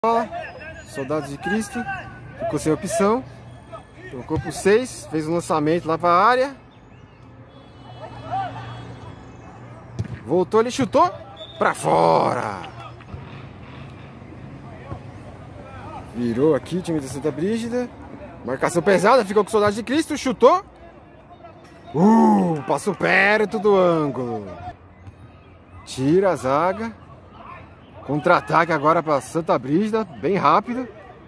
Soldados de Cristo. Ficou sem opção. Tocou pro 6. Fez um lançamento lá pra área. Voltou, ele chutou pra fora. Virou aqui o time da Santa Brígida. Marcação pesada, ficou com o Soldado de Cristo. Chutou. Passou perto do ângulo. Tira a zaga. Contra-ataque agora para Santa Brígida. Bem rápido.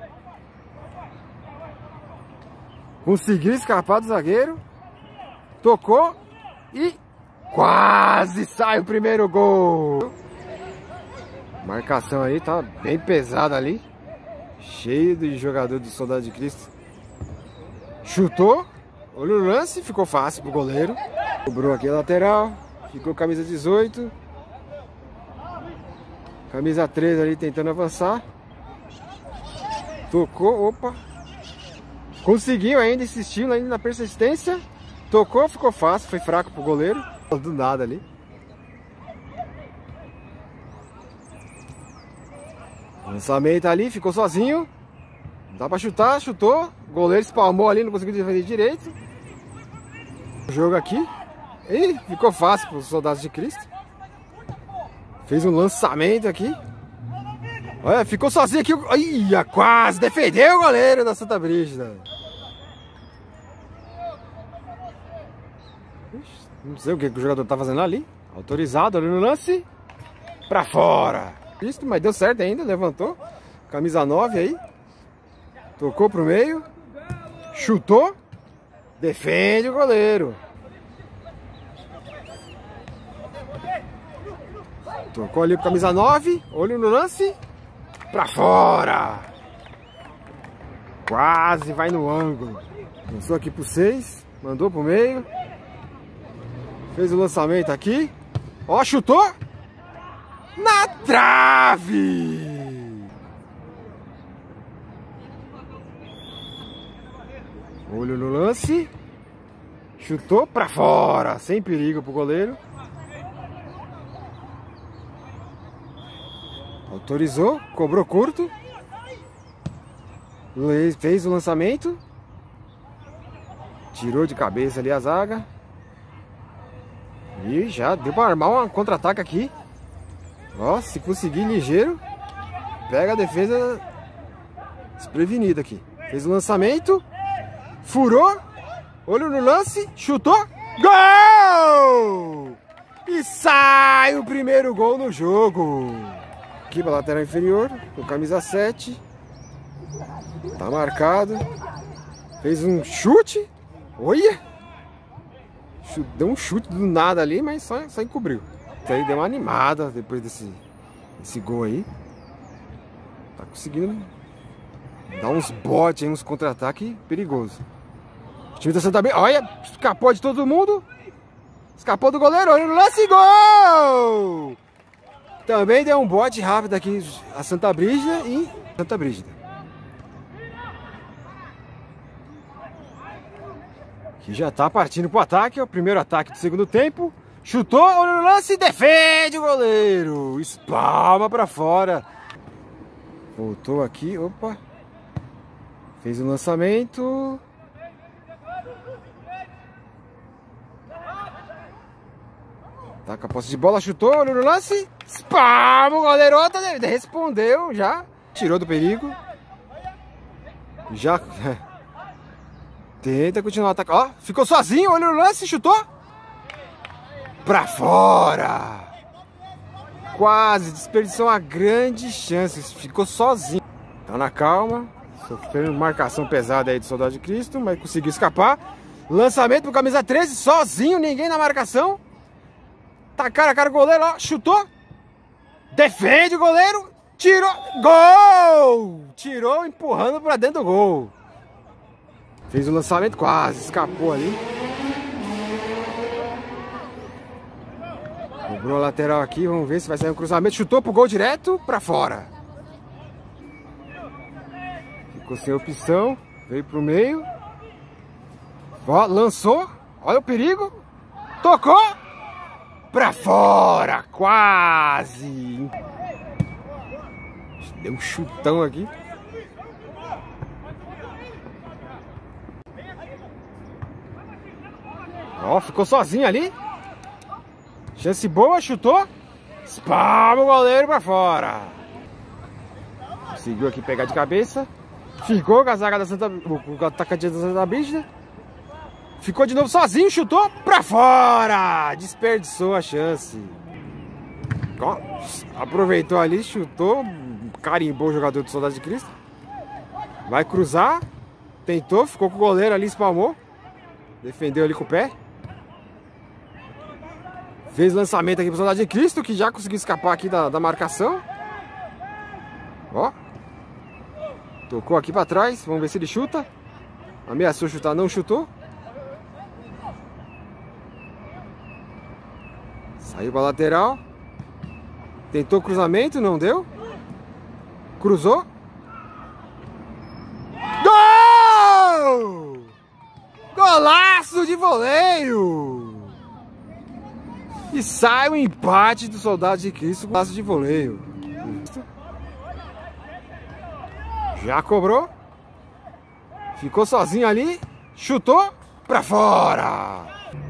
Conseguiu escapar do zagueiro. Tocou. E quase sai o primeiro gol. Marcação aí tá bem pesada ali. Cheio de jogador do Soldado de Cristo. Chutou. Olha o lance. Ficou fácil pro goleiro. Cobrou aqui a lateral. Ficou camisa 18. Camisa 13 ali tentando avançar. Tocou. Opa. Conseguiu ainda, insistiu ainda na persistência. Tocou, ficou fácil. Foi fraco pro goleiro. Do nada ali. Lançamento ali, ficou sozinho. Dá pra chutar, chutou. O goleiro espalmou ali, não conseguiu defender direito. O jogo aqui. E ficou fácil para os Soldados de Cristo. Fez um lançamento aqui. Olha, ficou sozinho aqui. Ia, quase defendeu o goleiro da Santa Brígida. Não sei o que o jogador tá fazendo ali. Autorizado ali no lance. Pra fora. Isso, mas deu certo ainda, levantou. Camisa 9 aí. Tocou pro meio. Chutou. Defende o goleiro. Tocou ali pro camisa 9. Olho no lance. Pra fora. Quase vai no ângulo. Lançou aqui pro 6. Mandou pro meio. Fez o lançamento aqui. Ó, chutou. Na trave! Olho no lance. Chutou pra fora. Sem perigo pro goleiro. Autorizou. Cobrou curto. Fez o lançamento. Tirou de cabeça ali a zaga. E já deu pra armar um contra-ataque aqui. Ó, se conseguir ligeiro, pega a defesa desprevenida aqui. Fez o lançamento. Furou. Olho no lance. Chutou. Gol! E sai o primeiro gol no jogo. Aqui pra lateral inferior, com camisa 7. Tá marcado. Fez um chute. Olha! Deu um chute do nada ali, mas só encobriu. Então aí deu uma animada depois desse gol aí. Tá conseguindo dar uns botes aí, uns contra-ataques perigosos. O time da Santa Brígida, olha, escapou de todo mundo. Escapou do goleiro, olha no lance, gol! Também deu um bote rápido aqui a Santa Brígida e Santa Brígida. Que já tá partindo pro ataque, é o primeiro ataque do segundo tempo. Chutou, olha no lance, defende o goleiro. Espalma pra fora. Voltou aqui, opa. Fez o lançamento. Tá com a posse de bola, chutou, olha no lance. Espalma o goleiro, respondeu já. Tirou do perigo. Já... Tenta continuar atacando. Ó, ficou sozinho, olha no lance, chutou. Pra fora. Quase desperdiçou uma grande chance. Ficou sozinho. Tá na calma. Sofrendo marcação pesada aí do Soldado de Cristo, mas conseguiu escapar. Lançamento pro camisa 13, sozinho, ninguém na marcação. Tá cara a cara o goleiro, ó, chutou. Defende o goleiro. Tirou. Gol! Tirou empurrando pra dentro do gol. Fez o lançamento, quase escapou ali. Cobrou a lateral aqui, vamos ver se vai sair um cruzamento. Chutou pro gol direto, pra fora. Ficou sem opção, veio pro meio. Ó, lançou, olha o perigo. Tocou. Pra fora, quase. Deu um chutão aqui. Ó, ficou sozinho ali. Chance boa, chutou. Espalma o goleiro pra fora. Conseguiu aqui pegar de cabeça. Ficou com a zaga da Santa... com a atacante da Santa Brígida. Ficou de novo sozinho, chutou pra fora. Desperdiçou a chance. Ó, aproveitou ali, chutou. Carimbou o jogador do Soldado de Cristo. Vai cruzar. Tentou, ficou com o goleiro ali, espalmou. Defendeu ali com o pé. Fez lançamento aqui pro Soldado de Cristo, que já conseguiu escapar aqui da marcação. Ó. Tocou aqui pra trás, vamos ver se ele chuta. Ameaçou chutar, não chutou. Saiu pra lateral. Tentou cruzamento, não deu. Cruzou. Gol! Golaço de voleio! E sai o empate do Soldado de Cristo com golaço de voleio. Já cobrou. Ficou sozinho ali. Chutou pra fora.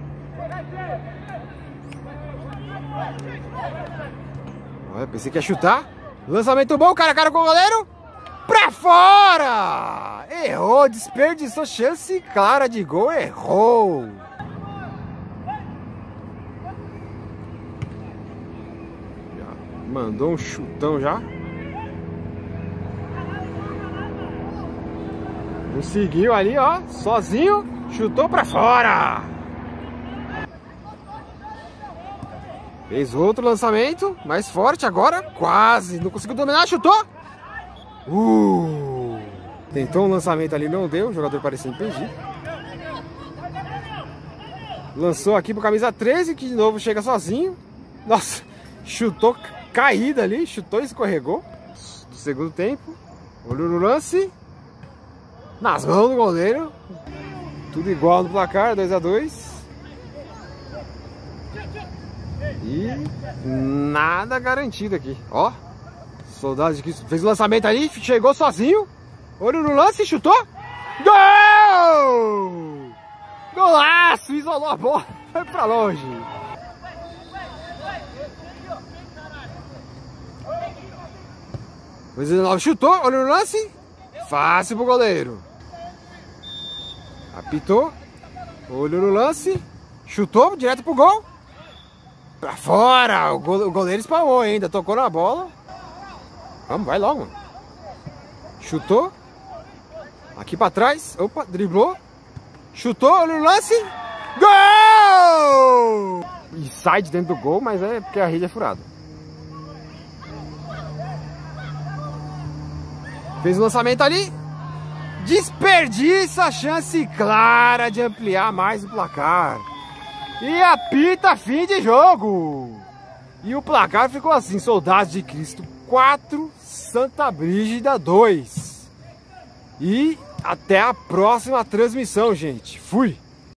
Olha, pensei que ia chutar. Lançamento bom, cara a cara com o goleiro. Pra fora. Errou, desperdiçou chance clara de gol. Errou. Mandou um chutão já. Conseguiu ali, ó. Sozinho. Chutou pra fora. Fez outro lançamento. Mais forte agora. Quase. Não conseguiu dominar. Chutou. Tentou um lançamento ali. Não deu. O jogador parecia impedido. Lançou aqui pro camisa 13. Que de novo chega sozinho. Nossa. Chutou caída ali, chutou e escorregou. Do segundo tempo. Olhou no lance. Nas mãos do goleiro. Tudo igual no placar, 2 a 2. E nada garantido aqui. Ó. Soldado de Cristo fez o lançamento ali, chegou sozinho. Olhou no lance, chutou. Gol! Golaço! Isolou a bola, foi pra longe. O 19 chutou, olha no lance. Fácil pro goleiro. Apitou. Olhou no lance. Chutou direto pro gol. Pra fora. O goleiro espalmou ainda. Tocou na bola. Vamos, vai logo, mano. Chutou. Aqui pra trás. Opa, driblou. Chutou, olha no lance. Gol! E sai de dentro do gol, mas é porque a rede é furada. Fez o lançamento ali. Desperdiça a chance clara de ampliar mais o placar. E apita fim de jogo. E o placar ficou assim. Soldados de Cristo 4, Santa Brígida 2. E até a próxima transmissão, gente. Fui!